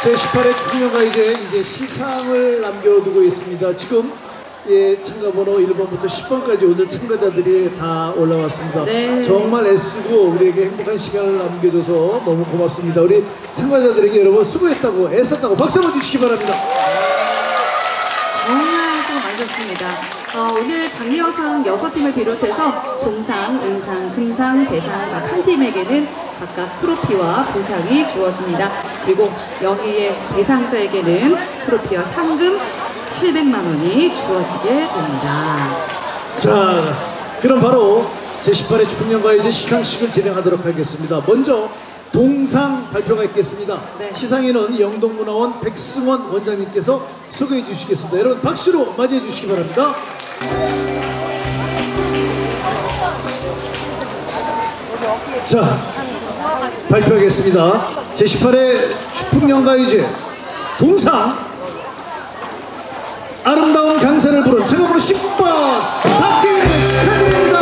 제18회 축구명가 이제 시상을 남겨두고 있습니다. 지금 참가번호 1번부터 10번까지 오늘 참가자들이 다 올라왔습니다. 네. 정말 애쓰고 우리에게 행복한 시간을 남겨줘서 너무 고맙습니다. 우리 참가자들에게 여러분 수고했다고 애썼다고 박수 한번 주시기 바랍니다. 정말 수고 많으셨습니다. 오늘 장려상 6팀을 비롯해서 동상, 은상, 금상, 대상 각 한 팀에게는 각각 트로피와 부상이 주어집니다. 그리고 여기에 대상자에게는 트로피와 상금 700만 원이 주어지게 됩니다. 자, 그럼 바로 제18회 축구명가의 시상식을 진행하도록 하겠습니다. 먼저 동상 발표가 있겠습니다. 네. 시상에는 영동문화원 백승원 원장님께서 소개해 주시겠습니다. 여러분 박수로 맞이해 주시기 바랍니다. 자, 발표하겠습니다. 제18회 축풍연가의제 동상 아름다운 강산을 부른 참가번호 10번 박지윤 축하드립니다.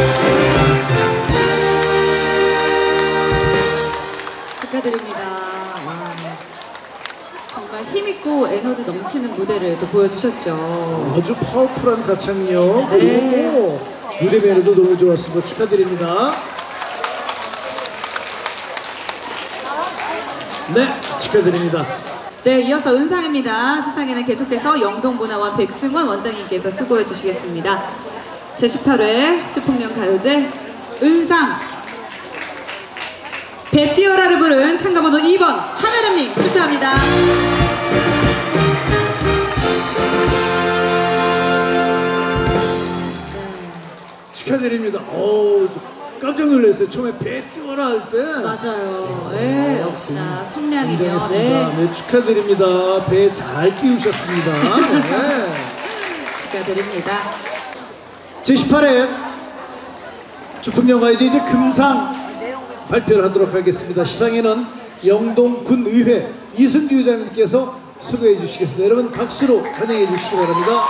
축하드립니다. 와, 정말 힘있고 에너지 넘치는 무대를 또 보여주셨죠. 아주 파워풀한 가창력, 네. 그리고 무대 매너도 너무 좋았습니다. 축하드립니다. 네, 축하드립니다. 네, 이어서 은상입니다. 시상에는 계속해서 영동문화원 백승원 원장님께서 수고해 주시겠습니다. 제18회 축풍명가요제 은상 배 띄어라를 부른 참가번호 2번 하나름님 축하합니다. 축하드립니다. 깜짝 놀랐어요. 처음에 배 띄워라 할 때. 맞아요. 네, 역시나 성량이며. 네, 축하드립니다. 배 잘 띄우셨습니다. 네. 축하드립니다. 제18회 축풍연가이제 이제 금상 발표를 하도록 하겠습니다. 시상에는 영동군의회 이승규 의장님께서 수고해 주시겠습니다. 여러분 박수로 환영해 주시기 바랍니다.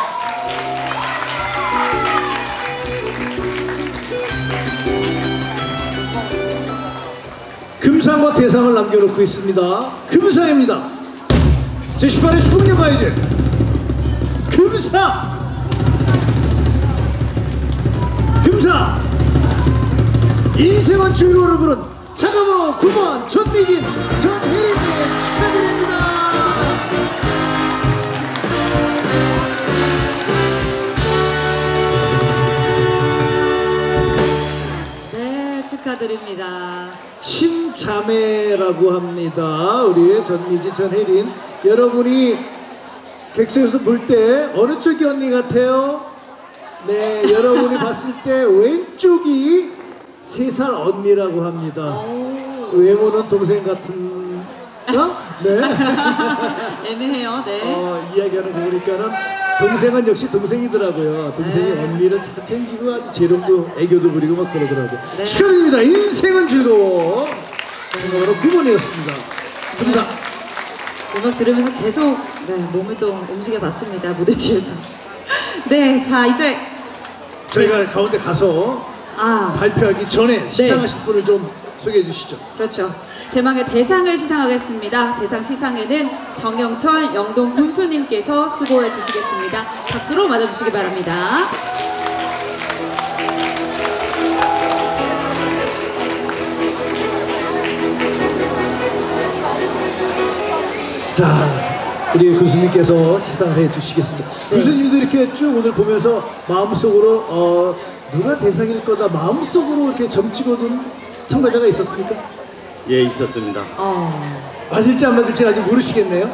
금상과 대상을 남겨놓고 있습니다. 금상입니다. 제18회 축풍연가이제 금상! 금상! 인생은 즐거움을 부른 참가번호 9번 전미진 전혜린님 축하드립니다. 네, 축하드립니다. 친자매라고 합니다. 우리 전미진 전혜린. 여러분이 객석에서 볼 때 어느 쪽이 언니 같아요? 네, 여러분이 봤을 때 왼쪽이 3살 언니라고 합니다. 외모는 동생 같은 네. 애매해요. 네. 이야기하는 거 보니까는 동생은 역시 동생이더라고요. 동생이 네. 언니를 잘 챙기고 아주 재롱도 애교도 부리고 막 그러더라고요. 네. 축하드립니다. 인생은 즐거워. 참가번호 9번이었습니다. 금상. 음악 들으면서 계속 몸을 또 움직여 봤습니다. 무대 뒤에서. 네, 자 이제 저희가 가운데 가서 발표하기 전에 시상하실 분을 좀 소개해 주시죠. 그렇죠. 대망의 대상을 시상하겠습니다. 대상 시상에는 정영철 영동 군수님께서 수고해 주시겠습니다. 박수로 맞아주시기 바랍니다. 자, 우리 군수님께서 시상을 해 주시겠습니다. 네. 군수님도 이렇게 쭉 오늘 보면서 마음속으로 누가 대상일 거다 마음속으로 이렇게 점 찍어둔 참가자가 있었습니까? 예, 있었습니다. 맞을지 안 맞을지 아직 모르시겠네요.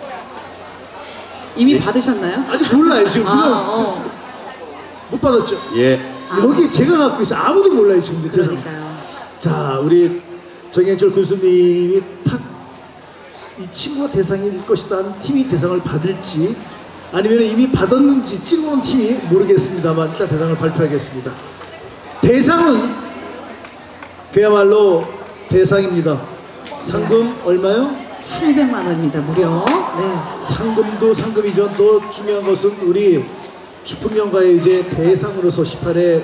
이미 받으셨나요? 아직 몰라요 지금. 못 받았죠? 예. 여기 제가 갖고 있어요. 아무도 몰라요 지금. 그러니까요. 자, 우리 정영철 군수님이 이 친구가 대상일 것이다 하는 팀이 대상을 받을지 아니면 이미 받았는지 찍어놓은 팀이 모르겠습니다.만 일단 대상을 발표하겠습니다. 대상은 그야말로 대상입니다. 상금 얼마요? 700만 원입니다. 무려. 네. 상금도 상금이지만 더 중요한 것은 우리 축풍연가의 이제 대상으로서 18회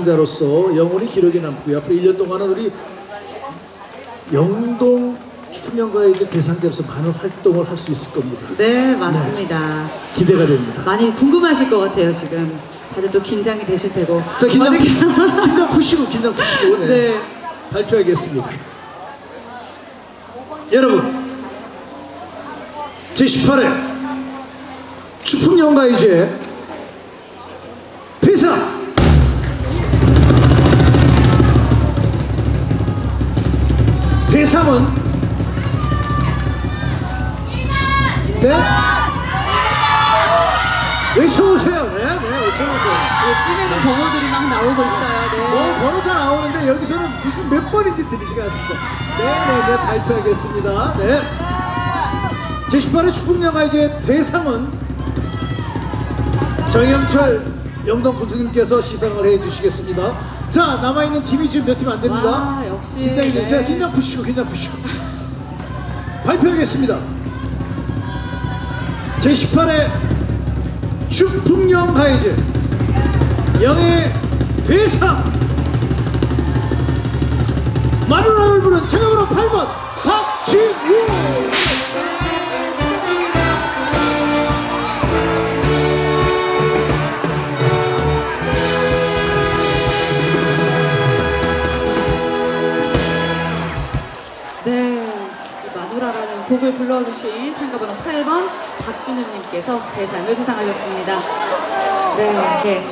대상자로서 영원히 기록이 남고요. 앞으로 1년 동안은 우리 영동 춘년가의 이제 대상자로서 많은 활동을 할 수 있을 겁니다. 네, 맞습니다. 기대가 됩니다. 많이 궁금하실 것 같아요, 지금. 다들 또 긴장이 되실 테고. 자, 긴장 어떻게- 푸시고 네. 네. 발표하겠습니다. 여러분, 제18회 추풍연가의제 대상 대상은 네? 외쳐보세요. 네, 외쳐보세요. 찜에는 번호들이 막 나오고 있어요. 네. 번호 다 나오는데 여기서는 무슨 몇 번인지 들리지가 않습니다. 네, 발표하겠습니다. 네. 제18회 추풍연가의제 대상은 정영철 영동 군수님께서 시상을 해주시겠습니다. 자, 남아있는 팀이 지금 몇 팀 안 됩니다. 와, 역시. 긴장이 네. 자, 긴장 푸시고. 발표하겠습니다. 제18회 추풍연가의제 영예 대상 마누라를 부른 참여번호 8번 박진우. 네, 이 마누라라는 곡을 불러주신 참가번호 8번 박진우님께서 대상을 수상하셨습니다. 네.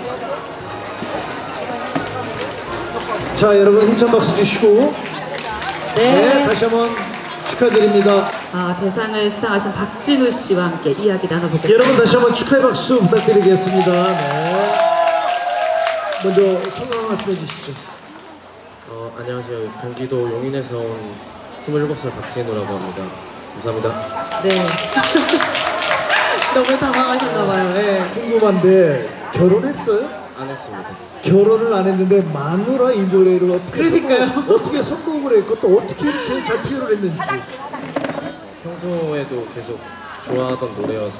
자, 여러분 힘찬 박수 주시고 네, 다시 한번 축하드립니다. 대상을 수상하신 박진우 씨와 함께 이야기 나눠보겠습니다. 여러분 다시 한번 축하의 박수 부탁드리겠습니다. 네. 먼저 성함 말씀해 주시죠. 안녕하세요. 경기도 용인에서 온 27살 박진우라고 합니다. 감사합니다. 네. 너무 당황하셨나봐요. 네. 궁금한데 결혼했어요? 안 했습니다. 결혼을 안 했는데 마누라 이 노래를 그러니까요. 어떻게 선곡을 했고 또 어떻게 이렇게 잘 표현을 했는지. 평소에도 계속 좋아하던 노래여서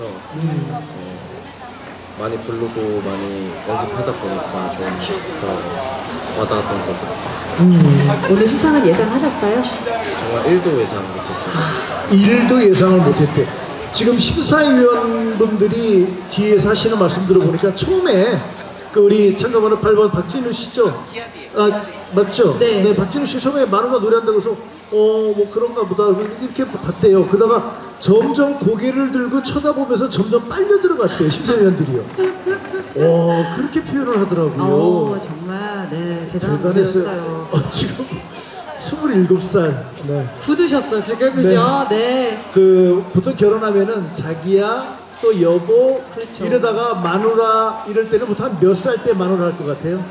많이 부르고 많이 연습하다 보니까 좀 더 와닿았던 것 같아요. 오늘 수상은 예상하셨어요? 정말 1도 예상 못했습니다. 일도 예상을 못했대. 지금 심사위원분들이 뒤에서 하시는 말씀 들어보니까 처음에 그 우리 참가번호 8번 박진우 씨죠? 아, 맞죠? 네. 박진우 씨 처음에 마누라 노래한다고 해서 뭐 그런가 보다 이렇게 봤대요. 그러다가 점점 고개를 들고 쳐다보면서 점점 빨려 들어갔대요, 심사위원들이요. 그렇게 표현을 하더라고요. 정말 네 대단한 대단했어요. 분이었어요. 지금 27살. 네. 굳으셨어 지금 그죠? 네. 그 보통 결혼하면은 자기야 또 여보 그렇죠. 이러다가 마누라 이럴 때는 보통 한 몇 살 때 마누라 할 것 같아요?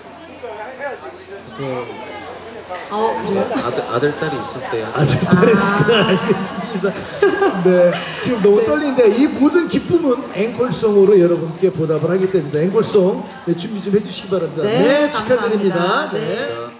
보통 그래요? 아들, 딸이 있을 때 아직 잘했습니다. 알겠습니다. 네, 지금 너무 떨리는데 이 모든 기쁨은 앵콜송으로 여러분께 보답을 하기 때문에 앵콜송 준비 좀 해주시기 바랍니다. 네, 축하드립니다. 감사합니다. 네. 네.